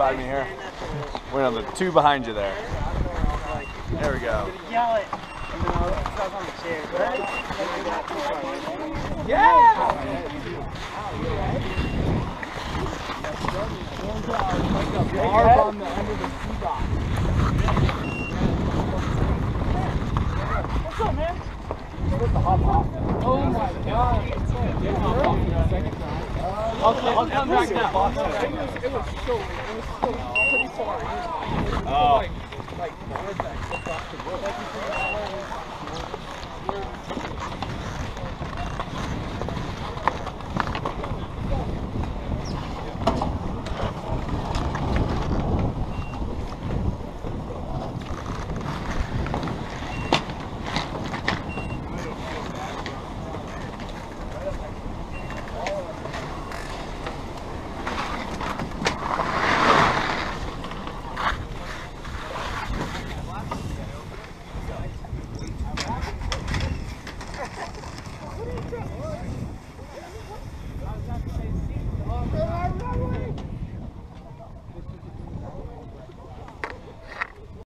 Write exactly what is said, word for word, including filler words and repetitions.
beside me here. We're on the two behind you there. There we go. Yell it. Yeah! Arm on the end of the sea dock. What's up, man? Oh my god. I'll, I'll come back now. It was so, it was so pretty far. It was Oh. like, like, the red back across the road.